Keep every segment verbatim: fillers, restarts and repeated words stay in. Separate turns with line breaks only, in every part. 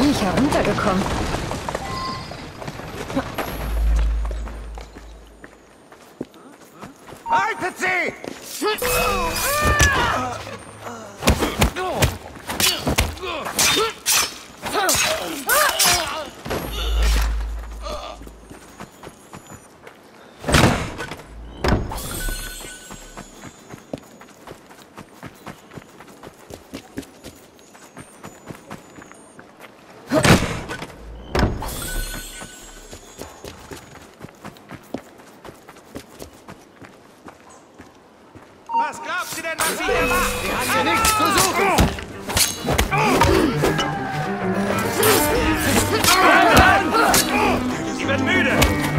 bin ich heruntergekommen?
Haltet sie!
Was glaubt sie denn, was sie hier macht?
Sie hat hier nichts zu suchen!
Sie wird müde!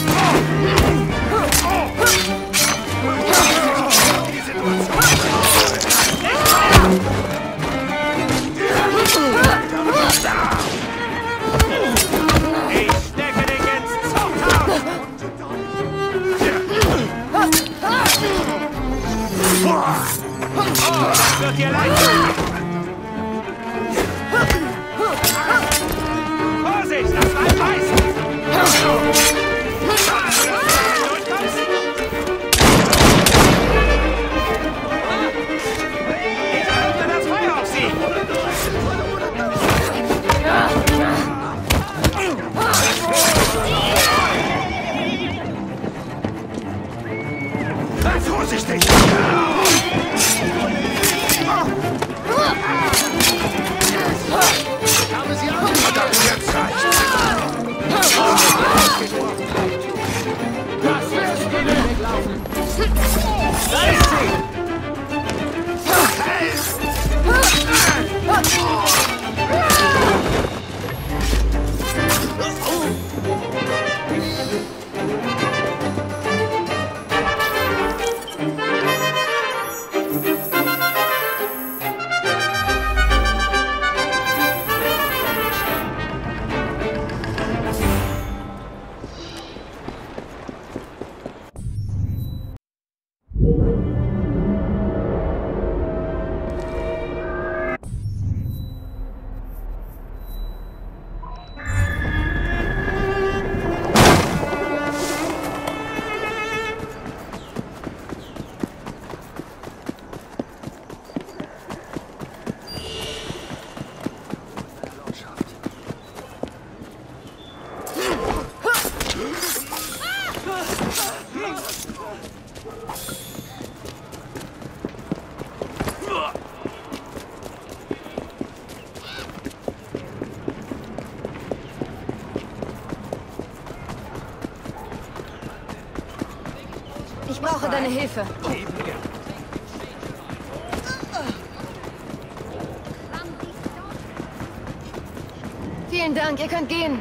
Ich stecke dich ins Zuchthaus! Oh, das wird dir leid! Vorsicht, das Leib beißt! Ich eröffne das Feuer auf sie!
Sei vorsichtig! Ich habe sie angepackt. Jetzt reicht's. Das wirst du nicht weglaufen.
Da ist sie!
Ich brauche deine Hilfe. Vielen Dank, ihr könnt gehen.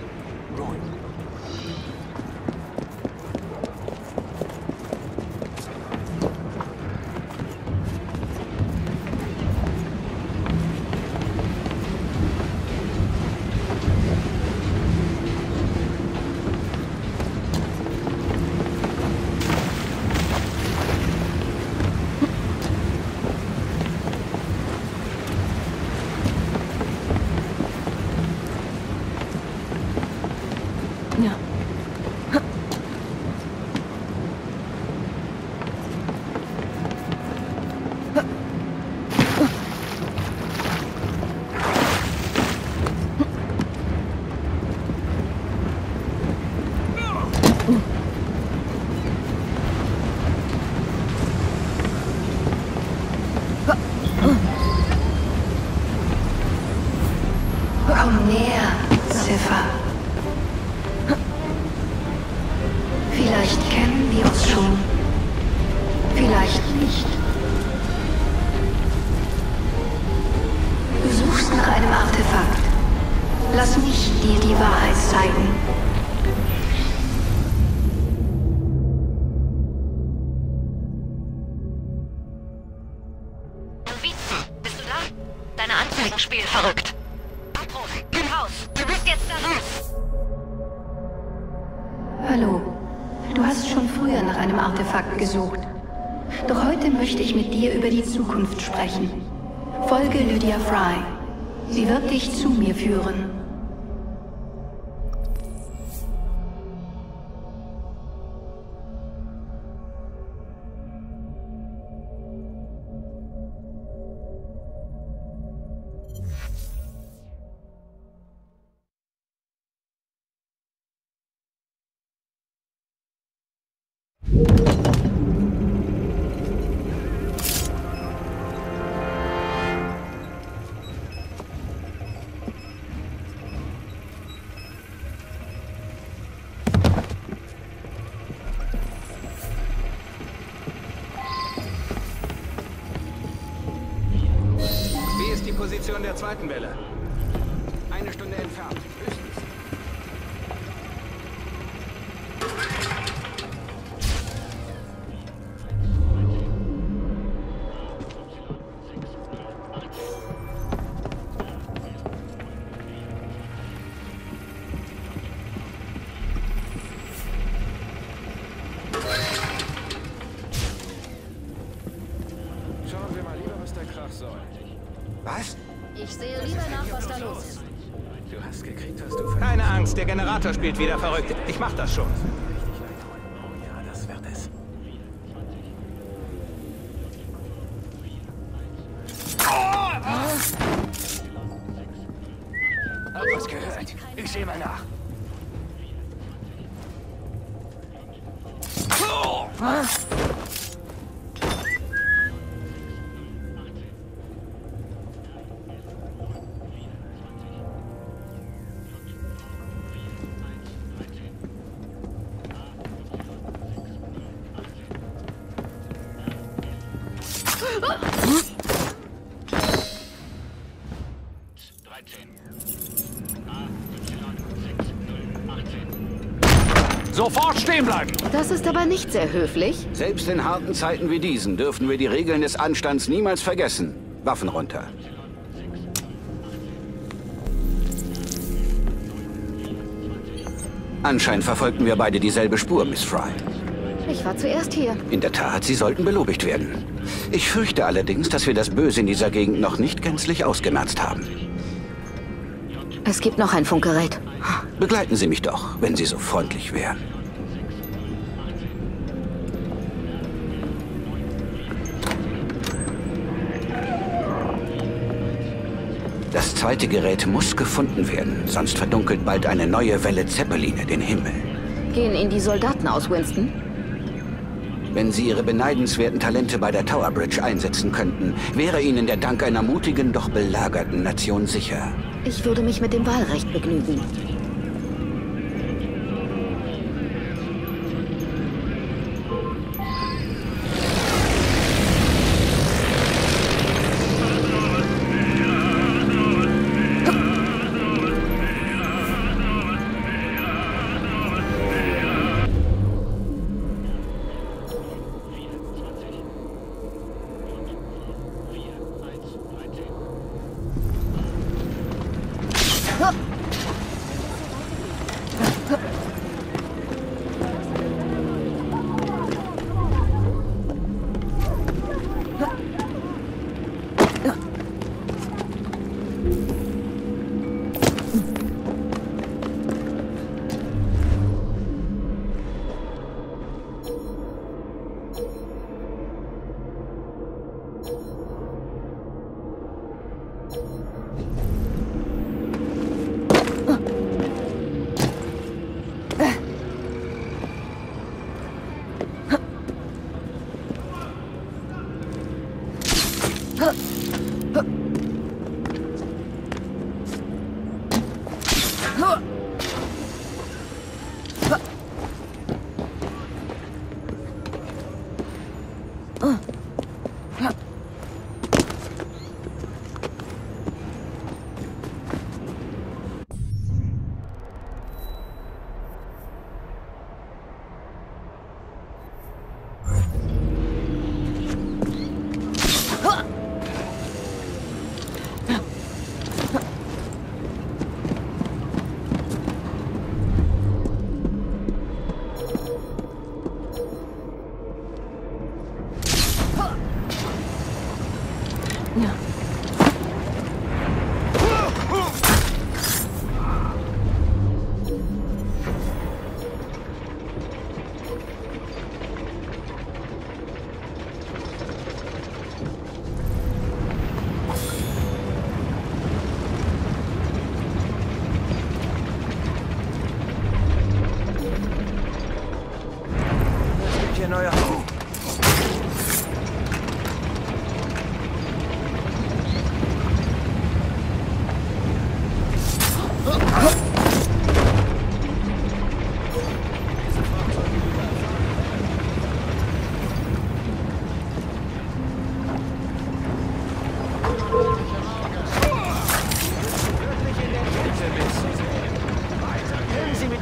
Ja.
Komm näher, Ziffer. Vielleicht kennen wir uns schon. Vielleicht nicht. Du suchst nach einem Artefakt. Lass mich dir die Wahrheit zeigen.
Bist du da? Deine Anzeigen spielen verrückt. Abbruch! Geh raus! Du bist jetzt da raus!
Hallo. Du hast schon früher nach einem Artefakt gesucht. Doch heute möchte ich mit dir über die Zukunft sprechen. Folge Lydia Fry. Sie wird dich zu mir führen.
Wie ist die Position der zweiten Welle? Eine Stunde entfernt, höchstens. Schauen wir mal lieber, was der Krach soll.
Was?
Ich sehe lieber nach, was da los ist.
Du hast gekriegt, was du verdienst.
Keine Angst, der Generator spielt wieder verrückt. Ich mach das schon.
Ja, das wird es. Hab was gehört. Ich sehe mal nach.
Sofort stehen bleiben!
Das ist aber nicht sehr höflich.
Selbst in harten Zeiten wie diesen dürfen wir die Regeln des Anstands niemals vergessen. Waffen runter. Anscheinend verfolgten wir beide dieselbe Spur, Miss Fry.
Ich war zuerst hier.
In der Tat, Sie sollten belobigt werden. Ich fürchte allerdings, dass wir das Böse in dieser Gegend noch nicht gänzlich ausgemerzt haben.
Es gibt noch ein Funkgerät.
Begleiten Sie mich doch, wenn Sie so freundlich wären. Das zweite Gerät muss gefunden werden, sonst verdunkelt bald eine neue Welle Zeppeline den Himmel.
Gehen Ihnen die Soldaten aus, Winston?
Wenn Sie Ihre beneidenswerten Talente bei der Tower Bridge einsetzen könnten, wäre Ihnen der Dank einer mutigen, doch belagerten Nation sicher.
Ich würde mich mit dem Wahlrecht begnügen.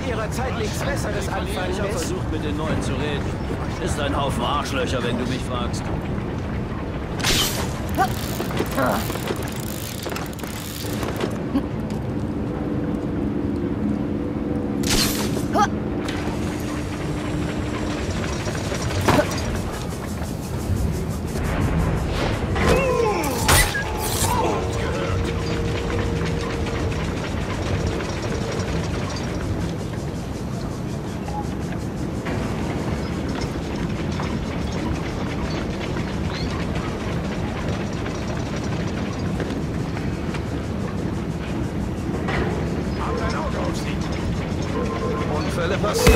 Ihrer Zeit nichts Besseres anfangen
Ich habe
lässt?
versucht, mit den Neuen zu reden. Ist ein Haufen Arschlöcher, wenn du mich fragst.
Unfälle passieren.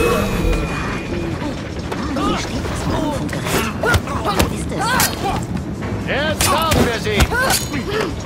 Hier steht was von einem Funkgerät. Wo ist es?
Jetzt haben wir sie!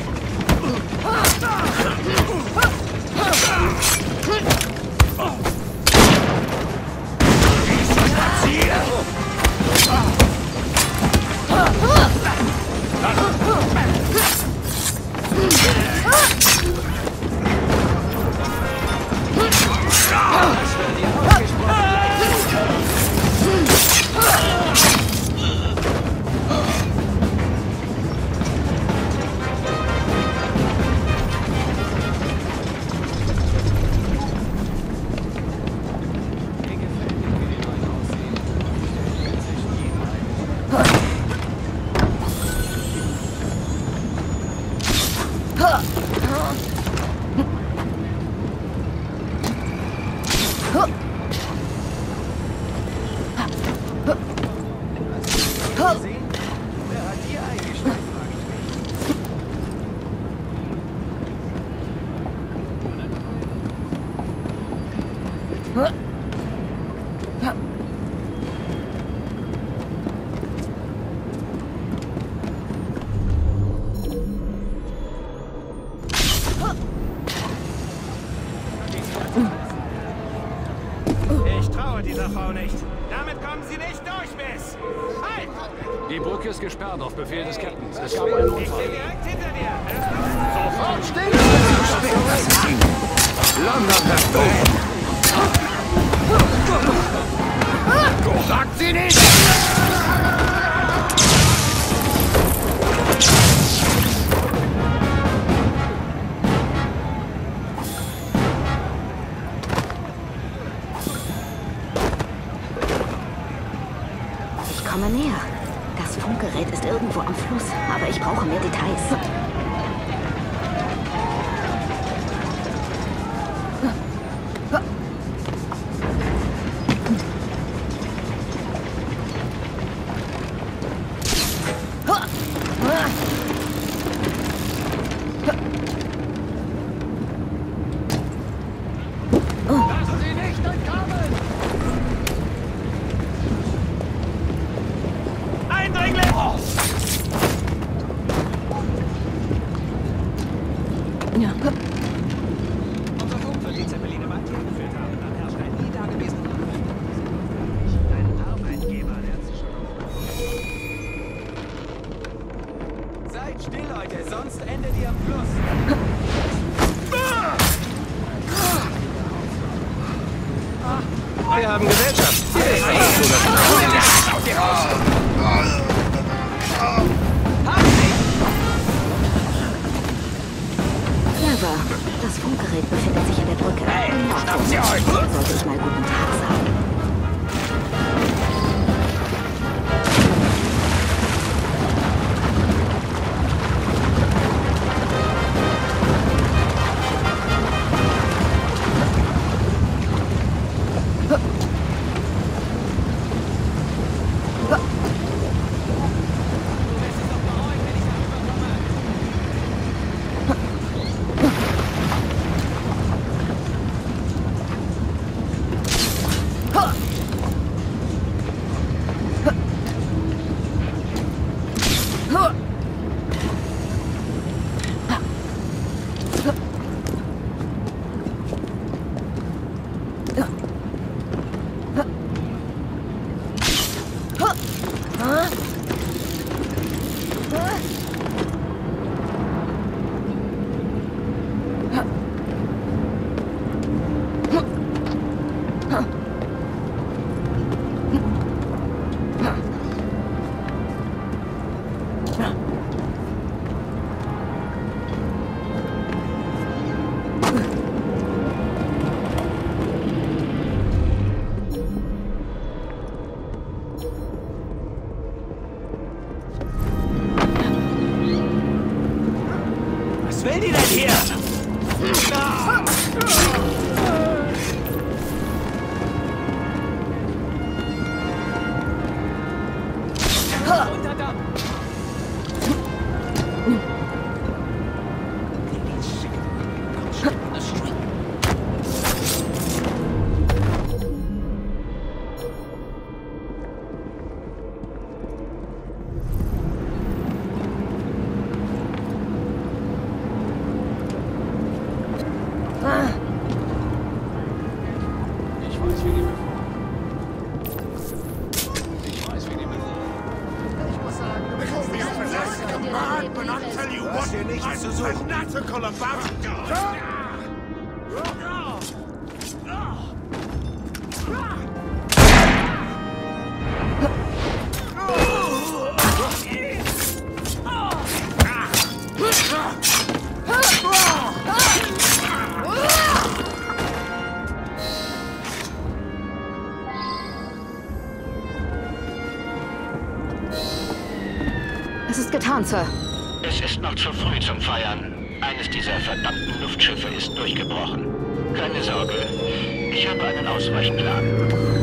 Ich traue dieser Frau nicht. Damit kommen Sie nicht durch, Miss. Halt!
Die Brücke ist gesperrt auf Befehl des Captains. Es gab einen
Ich
Unfall.
bin direkt hinter dir.
Sofort stehen! London wird durch! Sagt sie nicht!
Ich komme näher. Das Funkgerät ist irgendwo am Fluss, aber ich brauche mehr Details.
Eindringling!
Ja.
Unser Funk wird die Zeppeline weit hergeführt haben. Dann herrscht ein nie dagewesener Unfall. Dein Arbeitgeber, der hat sich schon auf. Seid still, Leute, sonst endet ihr am Fluss. Wir haben Gesellschaft.
Clever. Das Funkgerät befindet sich an der Brücke.
Hey, schnappen Sie euch!
Sollte ich mal guten Tag sagen. Es ist getan, Sir.
Es ist noch zu früh zum Feiern. Eines dieser verdammten Luftschiffe ist durchgebrochen. Keine Sorge, ich habe einen Ausweichplan.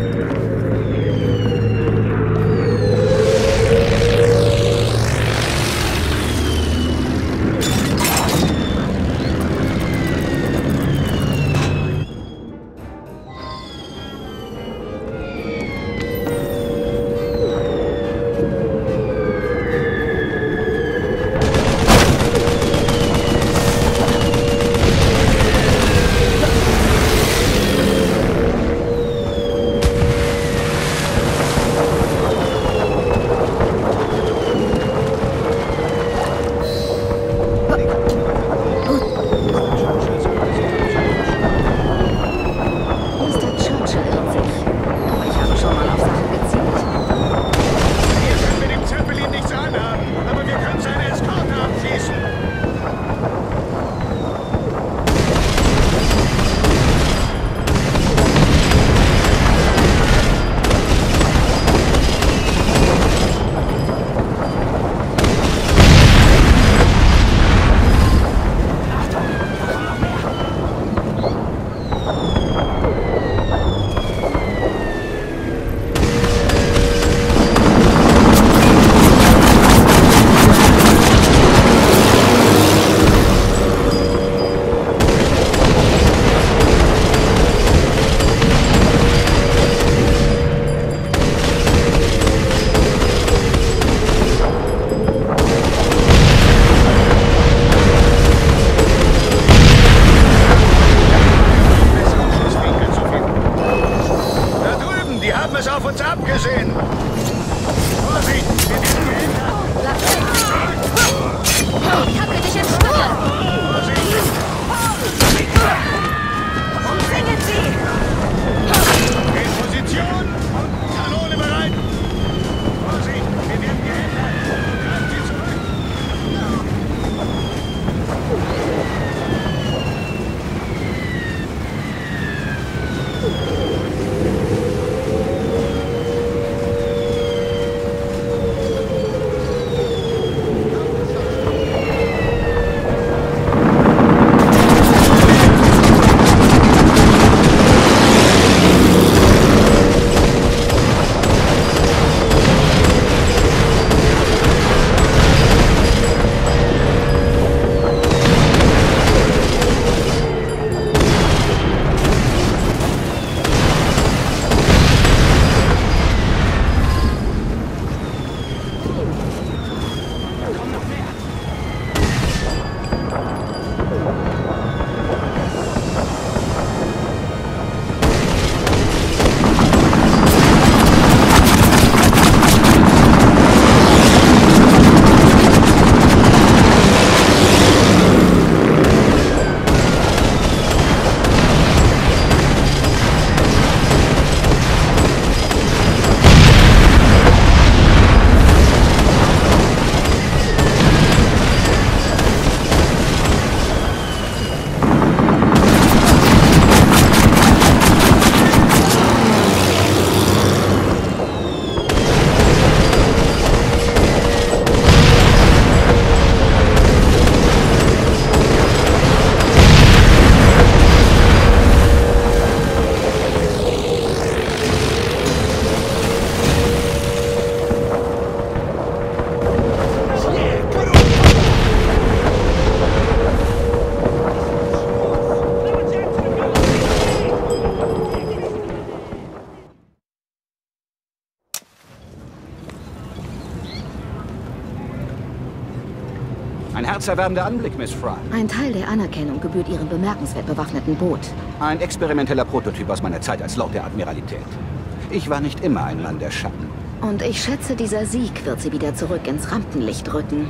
Ein herzerwärmender Anblick, Miss Fry.
Ein Teil der Anerkennung gebührt Ihrem bemerkenswert bewaffneten Boot.
Ein experimenteller Prototyp aus meiner Zeit als Lord der Admiralität. Ich war nicht immer ein Mann der Schatten.
Und ich schätze, dieser Sieg wird Sie wieder zurück ins Rampenlicht rücken.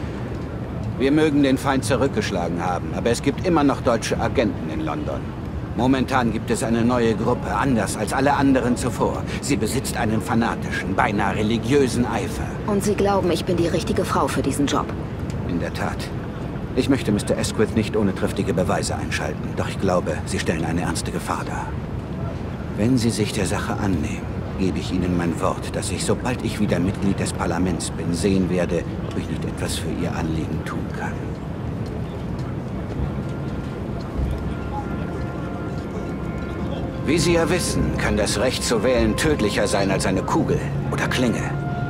Wir mögen den Feind zurückgeschlagen haben, aber es gibt immer noch deutsche Agenten in London. Momentan gibt es eine neue Gruppe, anders als alle anderen zuvor. Sie besitzt einen fanatischen, beinahe religiösen Eifer.
Und Sie glauben, ich bin die richtige Frau für diesen Job?
In der Tat. Ich möchte Mister Asquith nicht ohne triftige Beweise einschalten, doch ich glaube, Sie stellen eine ernste Gefahr dar. Wenn Sie sich der Sache annehmen, gebe ich Ihnen mein Wort, dass ich, sobald ich wieder Mitglied des Parlaments bin, sehen werde, ob ich nicht etwas für Ihr Anliegen tun kann. Wie Sie ja wissen, kann das Recht zu wählen tödlicher sein als eine Kugel oder Klinge.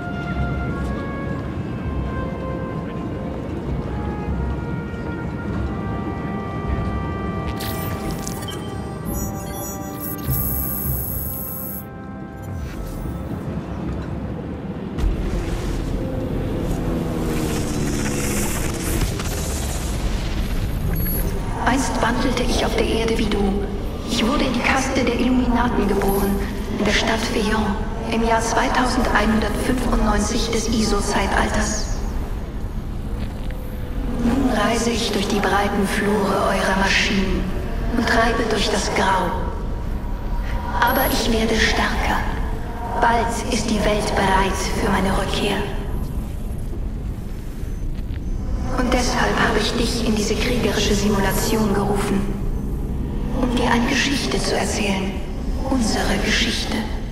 Einst wandelte ich auf der Erde wie du. Ich wurde in die Kaste der Illuminaten geboren, in der Stadt Feyon, im Jahr zweitausendeinhundertfünfundneunzig des I S O-Zeitalters. Nun reise ich durch die breiten Flure eurer Maschinen und treibe durch das Grau. Aber ich werde stärker. Bald ist die Welt bereit für meine Rückkehr. Und deshalb habe ich dich in diese kriegerische Simulation gerufen, um dir eine Geschichte zu erzählen. Unsere Geschichte.